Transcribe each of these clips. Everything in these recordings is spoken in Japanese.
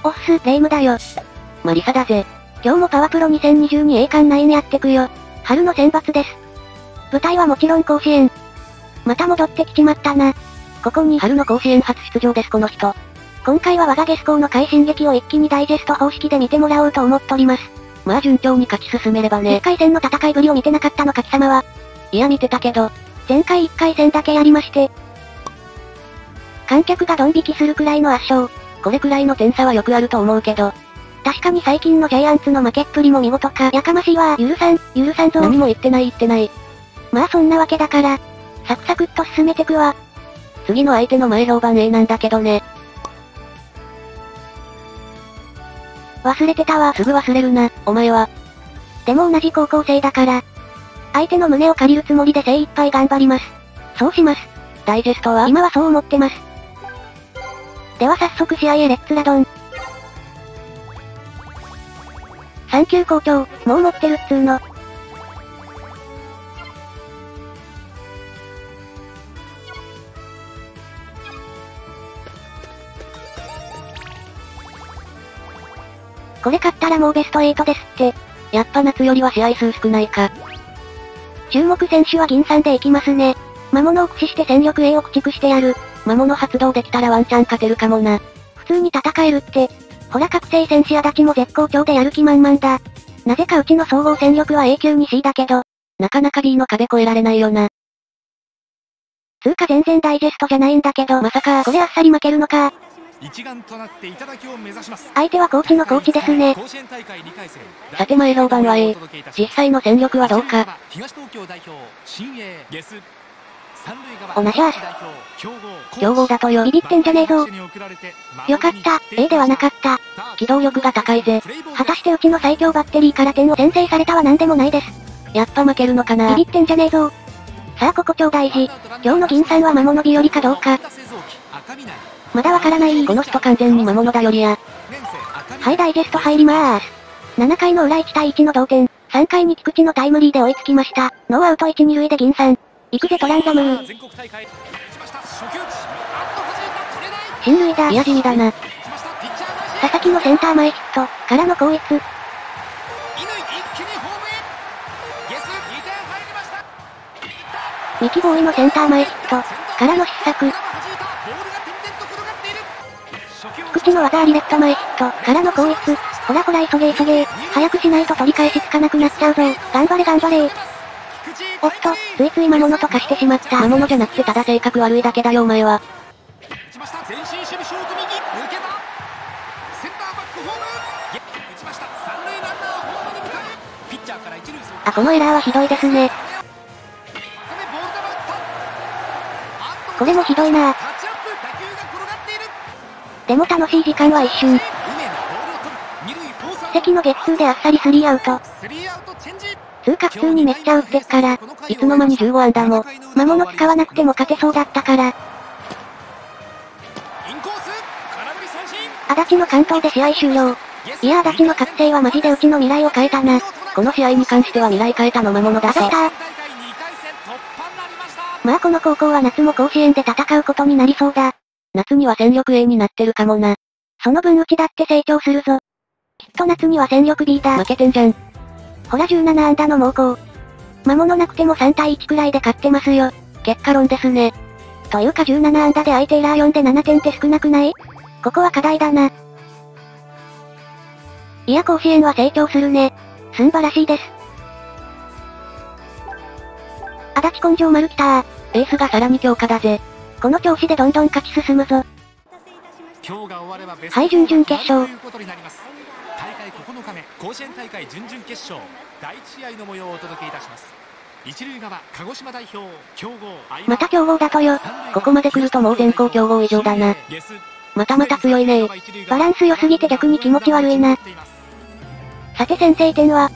おっす、霊夢だよ。 マリサだぜ。 今日もパワプロ2022栄冠9やってくよ。春の選抜です。舞台はもちろん甲子園。また戻ってきちまったな。 ここに春の甲子園初出場ですこの人。 今回は我がゲス校の快進撃を一気にダイジェスト方式で見てもらおうと思っとります。 まあ順調に勝ち進めればね。 1回戦の戦いぶりを見てなかったのか貴様は。 いや見てたけど。 前回1回戦だけやりまして。観客がドン引きするくらいの圧勝。 これくらいの点差はよくあると思うけど。 確かに最近のジャイアンツの負けっぷりも見事か。やかましいわ。許さんぞ。 何も言ってない。 まあそんなわけだから、サクサクっと進めてくわ。 次の相手の前評判 A なんだけどね。 忘れてたわ。 すぐ忘れるな、お前は。 でも同じ高校生だから、相手の胸を借りるつもりで精一杯頑張ります。そうします。 ダイジェストは今はそう思ってます。では早速試合へレッツラドン。3級好調、もう持ってるっつーの。これ勝ったらもうベスト8ですって。 やっぱ夏よりは試合数少ないか。 注目選手は銀さんでいきますね。魔物を駆使して戦力 A を駆逐してやる。 魔物発動できたらワンチャン勝てるかもな。 普通に戦えるって。ほら覚醒戦士足立も絶好調でやる気満々だ。なぜかうちの総合戦力は A 級に C だけど、 なかなか B の壁越えられないよな。 つうか全然ダイジェストじゃないんだけど、まさかこれあっさり負けるのか。 一丸となって頂を目指します。 相手はコーチのコーチですね。 さて前評判は A。実際の戦力はどうか。 おなしゃーす。 強豪だとよ。 ビビってんじゃねえぞ。よかった、A ではなかった。 機動力が高いぜ。 果たしてうちの最強バッテリーから点を先制されたはなんでもないです。 やっぱ負けるのかな。 ビビってんじゃねえぞ。さあここ超大事。今日の銀さんは魔物日和かどうか。まだわからない。 この人完全に魔物だよりや。 はい、ダイジェスト入りまーす。7回の裏1対1の同点。3回に菊池のタイムリーで追いつきました。ノーアウト1、2塁で銀さん。行くぜトランザムー。進塁だ。 いや地味だな。 佐々木のセンター前ヒット、からの後逸。三木ボーイのセンター前ヒット、からの失策。菊池の技ありレフト前ヒット、からの後逸。ほらほら急げ。早くしないと取り返しつかなくなっちゃうぞ。頑張れ。おっと、ついつい魔物とかしてしまった。 魔物じゃなくてただ性格悪いだけだよお前は。 あ、このエラーはひどいですね。これもひどいなぁ。でも楽しい時間は一瞬。関のゲッツーであっさり3アウト。つうか普通にめっちゃ打ってっから、 いつの間に15安打も。 魔物使わなくても勝てそうだったから。足立の完投で試合終了。いや足立の覚醒はマジでうちの未来を変えたな。 この試合に関しては未来変えたの魔物だと。 まあこの高校は夏も甲子園で戦うことになりそうだ。 夏には戦力 A になってるかもな。 その分うちだって成長するぞ。きっと夏には戦力 B だ。 負けてんじゃん。 ほら17安打の猛攻。魔物なくても3対1くらいで勝ってますよ。 結果論ですね。 というか17安打で相手エラー4で7点って少なくない？ここは課題だな。いや甲子園は成長するね。すんばらしいです。足立根性丸きたー。 エースがさらに強化だぜ。 この調子でどんどん勝ち進むぞ。はい準々決勝。 大会9日目甲子園大会準々決勝第1試合の模様をお届けいたします。一塁側鹿児島代表強豪。 また強豪だとよ。 ここまで来るともう全校強豪以上だな。また強いね。 バランス良すぎて逆に気持ち悪いな。さて先制点は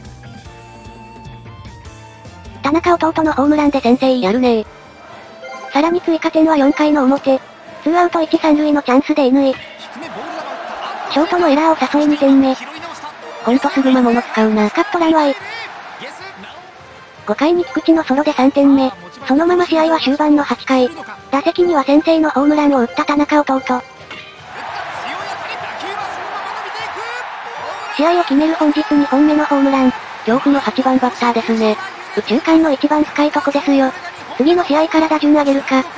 田中弟のホームランで先制。 やるね。 さらに追加点は4回の表。ツーアウト1、3塁のチャンスで NA。ショートのエラーを誘い2点目。 ほんとすぐ魔物使うな。 カットランは5回に菊池のソロで3点目。そのまま試合は終盤の8回。打席には先制のホームランを打った田中弟。 試合を決める本日2本目のホームラン。 恐怖の8番バッターですね。 右中間の一番深いとこですよ。次の試合から打順上げるか。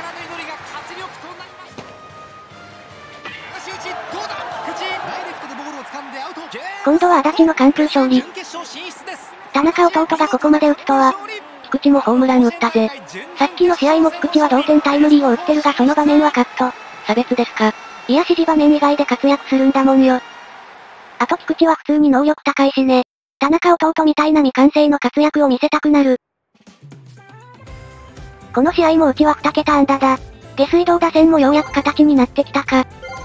今度は足立の完封勝利。田中弟がここまで打つとは。 菊池もホームラン打ったぜ。 さっきの試合も菊池は同点タイムリーを打ってるがその場面はカット。 差別ですか。 いや指示場面以外で活躍するんだもんよ。あと菊池は普通に能力高いしね。田中弟みたいな未完成の活躍を見せたくなる。この試合もうちは2桁安打だ。下水道打線もようやく形になってきたか。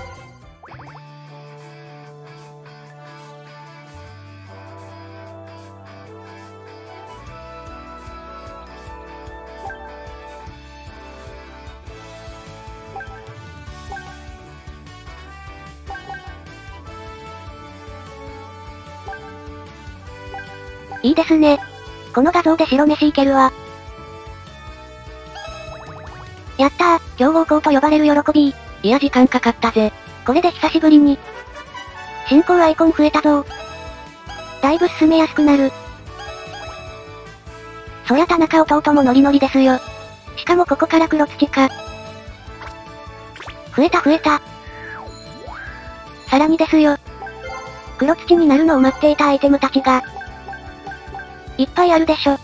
いいですね。この画像で白飯いけるわ。やったー、強豪校と呼ばれる喜び。 いや時間かかったぜ。 これで久しぶりに。進行アイコン増えたぞー。だいぶ進めやすくなる。そりゃ田中弟もノリノリですよ。しかもここから黒土か。増えた。さらにですよ。黒土になるのを待っていたアイテムたちが。いっぱいあるでしょ。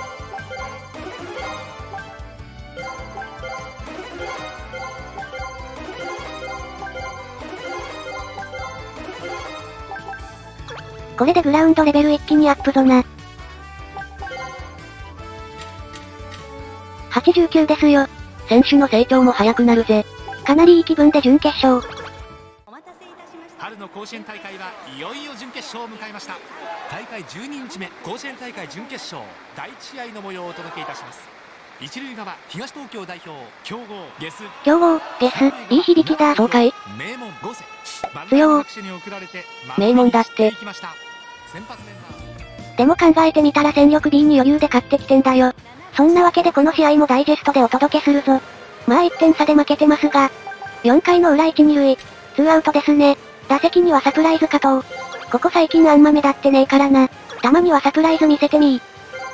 これでグラウンドレベル一気にアップぞな。89ですよ。 選手の成長も早くなるぜ。 かなりいい気分で準決勝。 春の甲子園大会はいよいよ準決勝を迎えました。大会12日目甲子園大会準決勝第1試合の模様をお届けいたします。一塁側東東京代表強豪ゲス。 強豪ゲス、いい響きだ。 そうかい。 名門5世強。 名門だって。 でも考えてみたら戦力 B に余裕で勝ってきてんだよ。そんなわけでこの試合もダイジェストでお届けするぞ。まあ1点差で負けてますが。4回の裏1、2塁。2アウトですね。打席にはサプライズ加藤。ここ最近あんま目立ってねえからな。たまにはサプライズ見せてみー。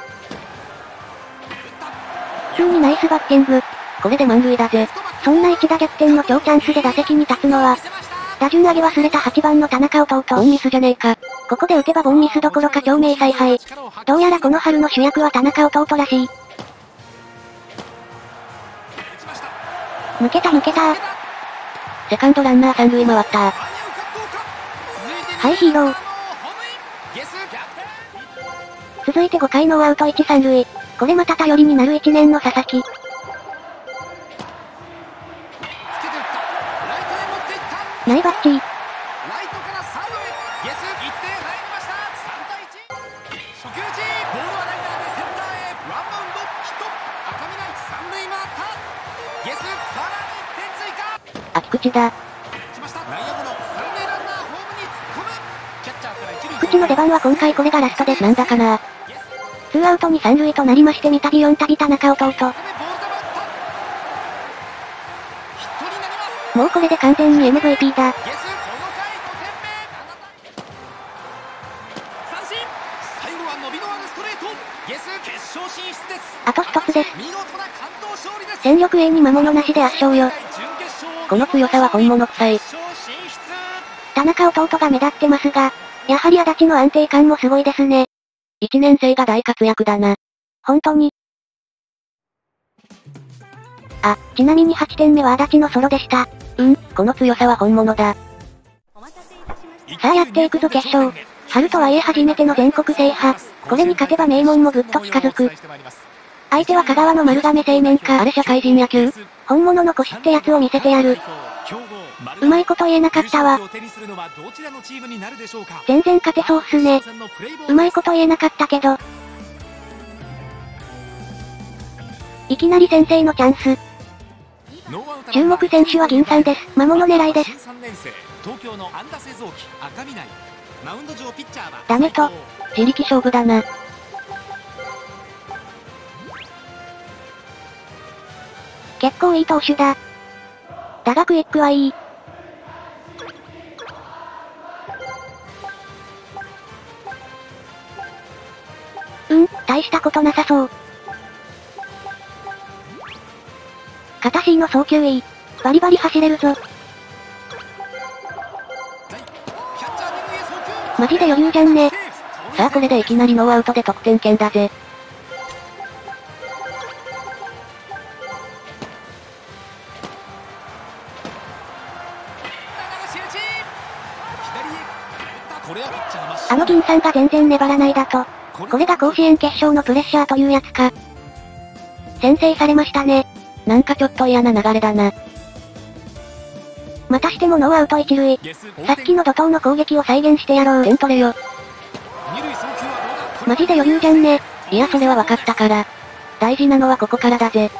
普通にナイスバッティング。 これで満塁だぜ。 そんな一打逆転の超チャンスで打席に立つのは、打順上げ忘れた8番の田中弟。 ボンミスじゃねえか。 ここで打てばボンミスどころか超名采配。どうやらこの春の主役は田中弟らしい。抜けた。 セカンドランナー三塁回った。 はいヒーロー。続いて5回ノーアウト1、3塁。これまた頼りになる1年の佐々木。ナイバッチー。 あ、菊池だ。 菊池の出番は今回これがラストです。なんだかな。2アウト2、3塁となりまして三度4度田中弟。もうこれで完全に MVP だ。あと一つです。戦力 A に魔物なしで圧勝よ。 この強さは本物臭い。 田中弟が目立ってますが、やはり足立の安定感もすごいですね。 1年生が大活躍だな。 本当に。あ、ちなみに8点目は足立のソロでした。 この強さは本物だ。 さあやっていくぞ決勝。春とはいえ初めての全国制覇。これに勝てば名門もぐっと近づく。相手は香川の丸亀製麺か。 あれ社会人野球？ 本物の腰ってやつを見せてやる。うまいこと言えなかったわ。全然勝てそうっすね。うまいこと言えなかったけど。いきなり先制のチャンス。注目選手は銀さんです。魔物狙いです。ダメと。 自力勝負だな。 結構いい投手だ。だがクイックはいい。 大したことなさそう。片 C の送球いい。バリバリ走れるぞ。マジで余裕じゃんね。 さあこれでいきなりノーアウトで得点圏だぜ。 あの銀さんが全然粘らないだと。これが甲子園決勝のプレッシャーというやつか。先制されましたね。 なんかちょっと嫌な流れだな。 またしてもノーアウト一塁。さっきの怒涛の攻撃を再現してやろう。 点取れよ。 マジで余裕じゃんね。 いやそれは分かったから。大事なのはここからだぜ。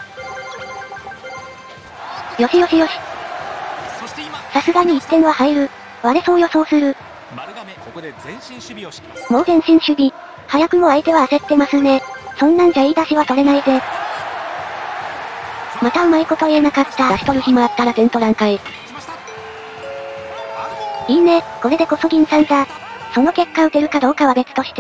よしよしよし。さすがに1点は入る。割れそう予想する。もう前進守備。早くも相手は焦ってますね。そんなんじゃいい出しは取れないぜ。またうまいこと言えなかった。 出し取る暇あったら点取らんかい。 いいね、これでこそ銀さんだ。その結果打てるかどうかは別として。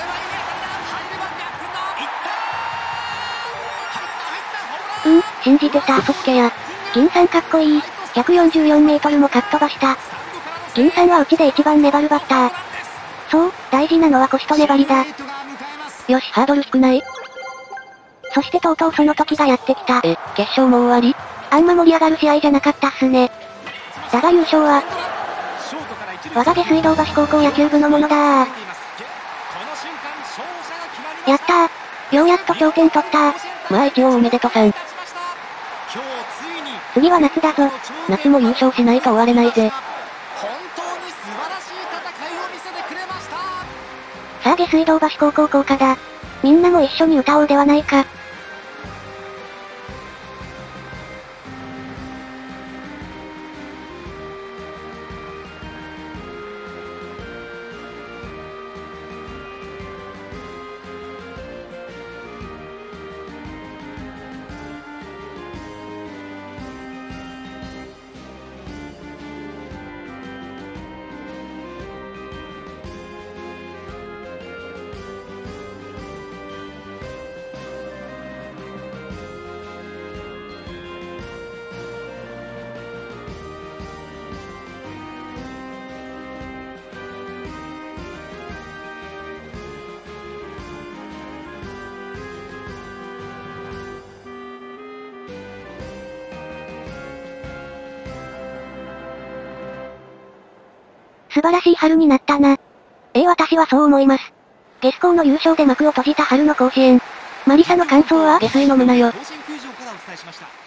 信じてた。 嘘つけや。 銀さんかっこいい。144メートルもかっ飛ばした。銀さんはうちで一番粘るバッター。そう、大事なのは腰と粘りだ。 よし、ハードル低ない？ そしてとうとうその時がやってきた。 決勝もう終わり？ あんま盛り上がる試合じゃなかったっすね。だが優勝は、我が下水道橋高校野球部のものだー。やったー。ようやっと頂点取ったー。 まあ一応おめでとさん。 次は夏だぞ。 夏も優勝しないと終われないぜ。 さあ下水道橋高校校歌だ。みんなも一緒に歌おうではないか。素晴らしい春になったな。私はそう思います。下水校の優勝で幕を閉じた春の甲子園。マリサの感想は？ 下水飲むなよ。 甲子園球場からお伝えしました。